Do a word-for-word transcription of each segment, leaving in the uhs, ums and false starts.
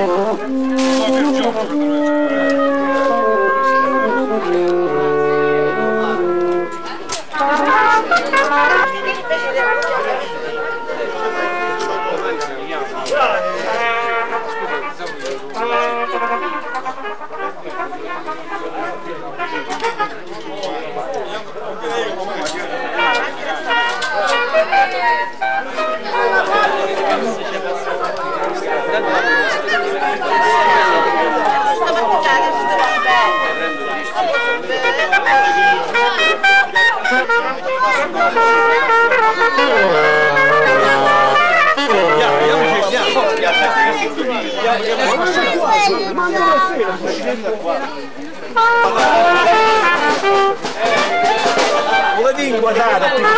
Volevi inquadrare più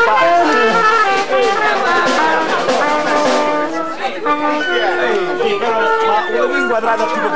ma volevi inquadrare più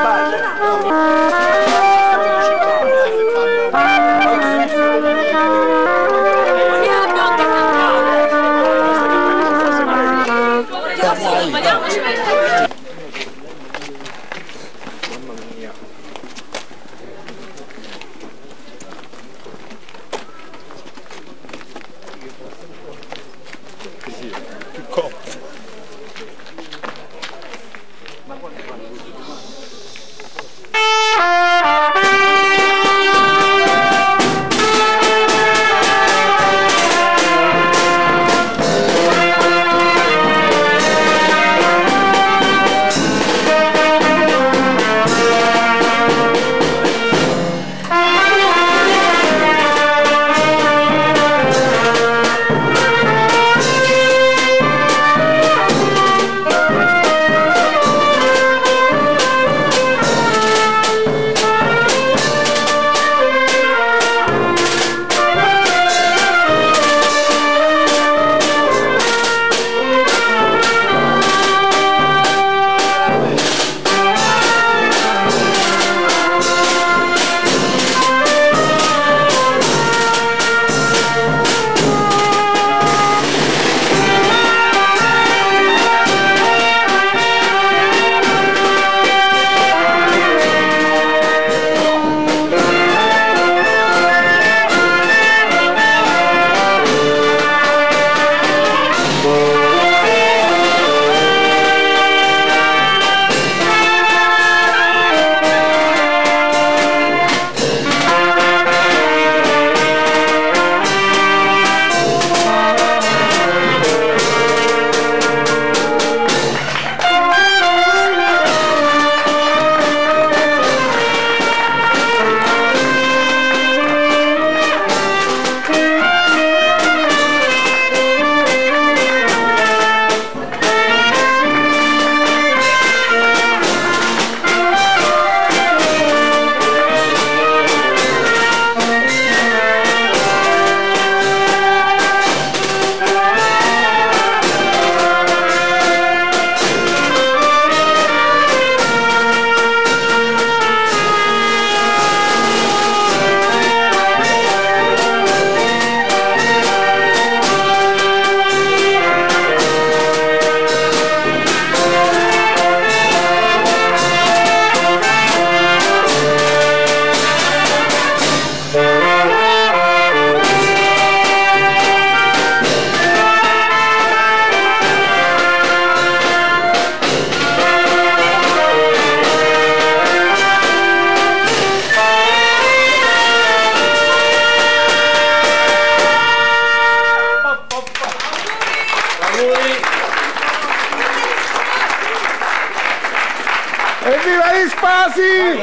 Evviva gli Spasi!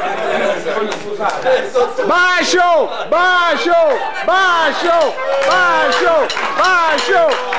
Bacio! Bacio! Bacio! Bacio! Bacio!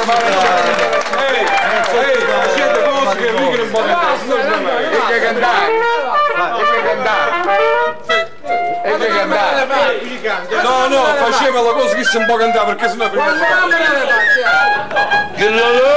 siete cose che lui che non può cantare. E che cantare. E che cantare. E che cantare. No, no, faceva la cosa che si può cantare perché sennò prima. Che dolore.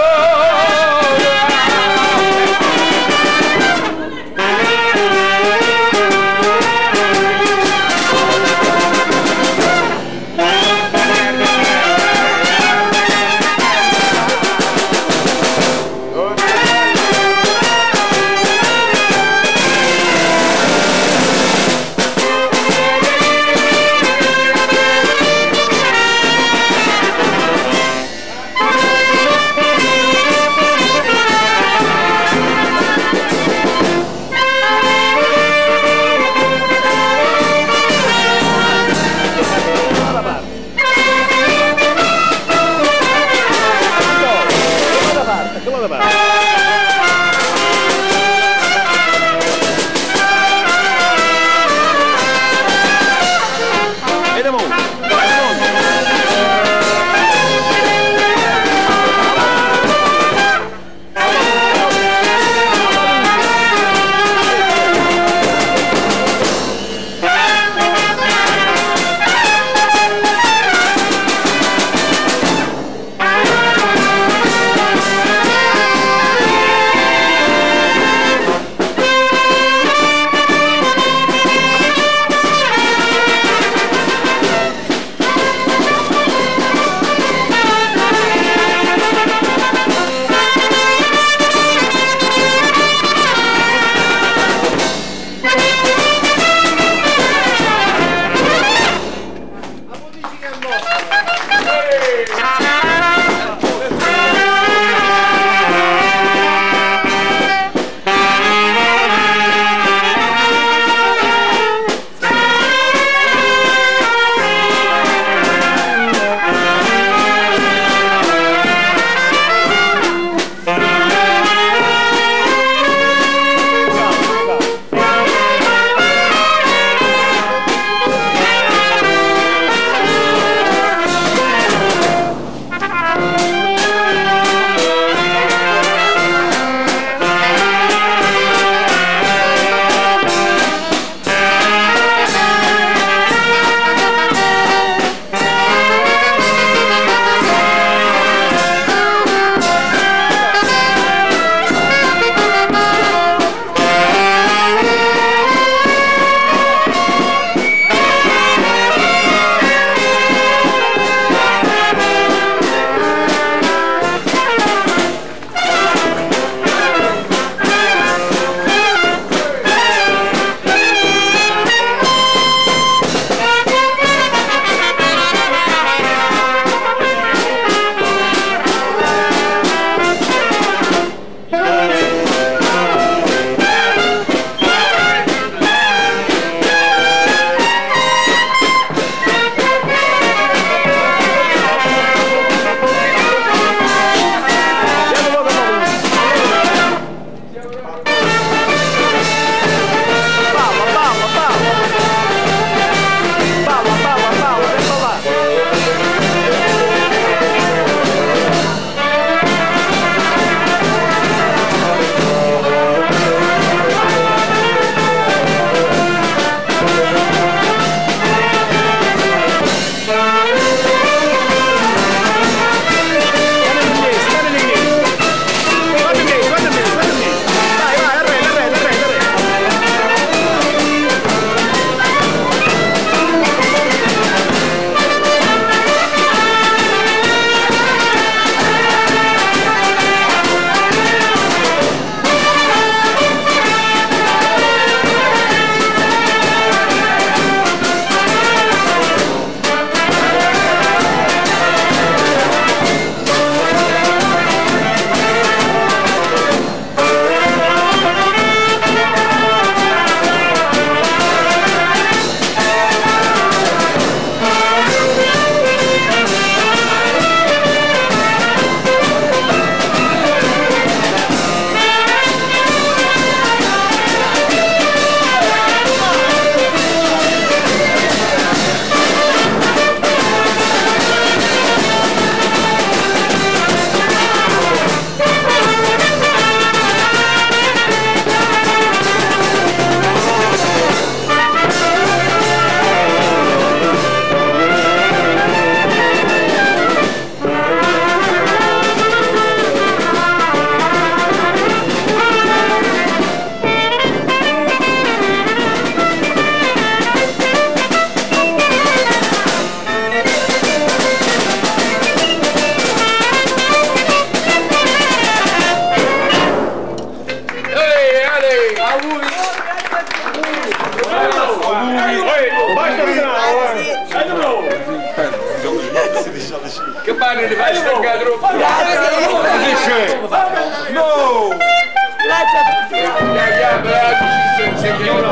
padre ti fai stancare troppo. Dice! No! Grazie a tutti. Ya, ya, bravo, si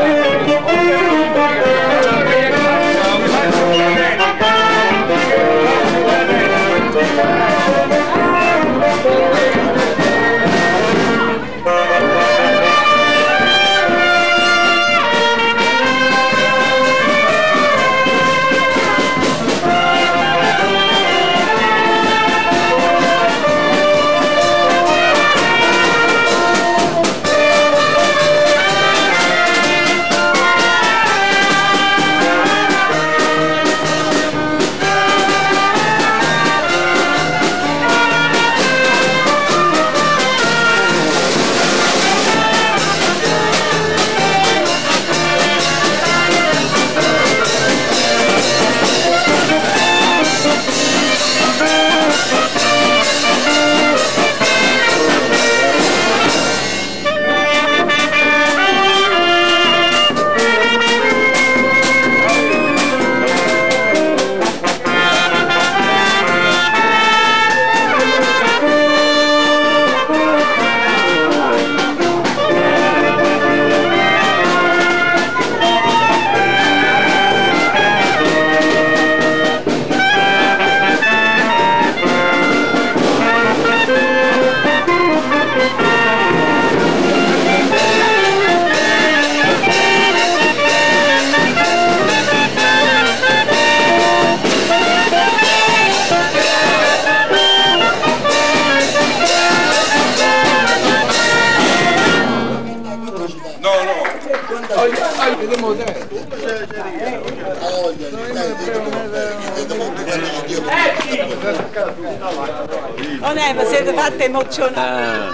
Non è, ma siete fatte emozionati.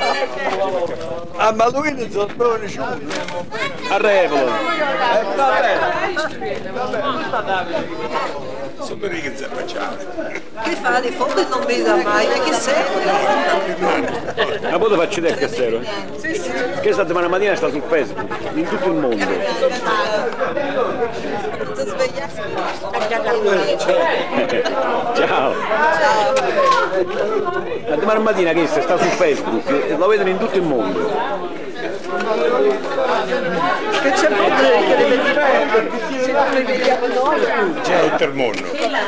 Ah, ma lui non sono nessuno. Arrevolo. Sono lì che zappacciate. Che fa di foto e non mi dà mai, che serve? Ma poi ti faccio vedere che sero. Che settimana mattina sta su Facebook, in tutto il mondo. Ciao. La domani mattina che sta su Facebook, lo vedono in tutto il mondo. Che c'è il potere che deve dire? Se non mi vediamo noi. C'è tutto il mondo.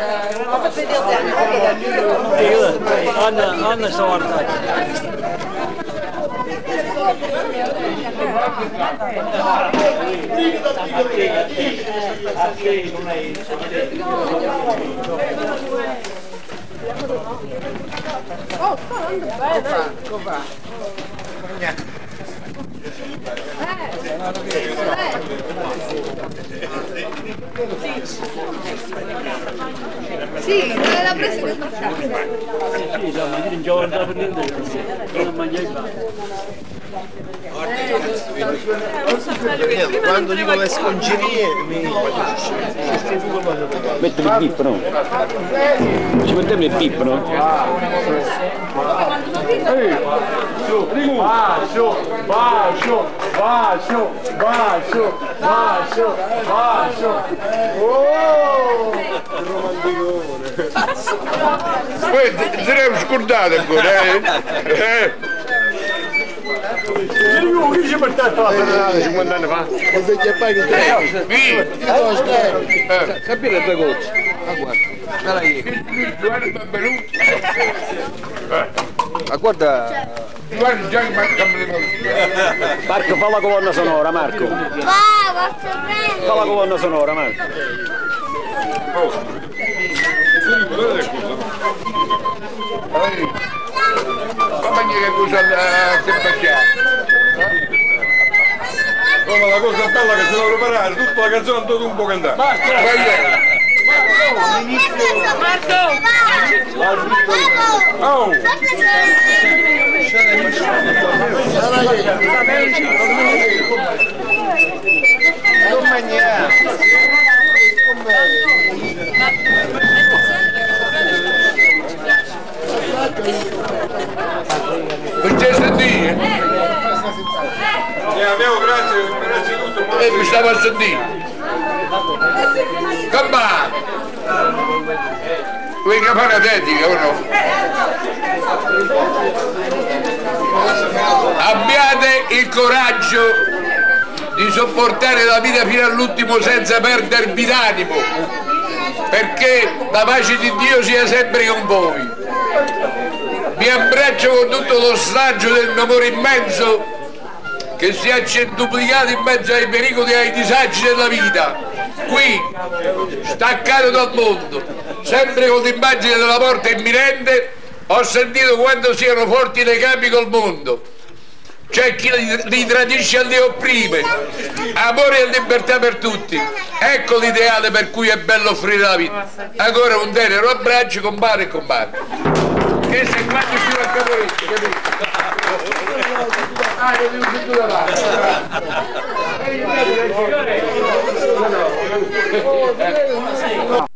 Anna, Anna sta guardando. Oh, bene. Come Sì, l'ha presa per Sì, la mattina già guardavo per niente, non mangiai Quando dico le sconcerie mi Mettere il bip, no? Ci mettiamo il bip, no? Bacio, bacio, bacio, bacio, bacio, bacio. Oh! Poi ti saremmo scordato ancora, eh? Eh? Io che ci portato a cinquanta anni fa? Capire due gocce. Ma guarda, Guarda benvenuti. ma guarda. Guarda già che mancano le mani. Marco, fa la colonna sonora, Marco. Va, va Fa la colonna sonora, Marco. Come che cosa a tempacciare? Come la cosa bella che si deve preparare, tutta la canzone tutto un po' cantare. Oh! non mangiare. Non c'è sentire? E abbiamo grazie, innanzitutto. E mi stavo a sentire. Come Venga fare una dedica o no? Abbiate il coraggio di sopportare la vita fino all'ultimo senza perdervi d'animo, perché la pace di Dio sia sempre con voi. Vi abbraccio con tutto lo saggio del mio amore immenso che si è centuplicato in mezzo ai pericoli e ai disagi della vita, qui, staccato dal mondo, sempre con l'immagine della morte imminente. Ho sentito quanto siano forti i legami col mondo. C'è chi li tradisce e li opprime. Amore e libertà per tutti. Ecco l'ideale per cui è bello offrire la vita. Ancora un tenero abbraccio, compare e compare. Che se quando si va a caporetto, capito? Ah, che devo sentire la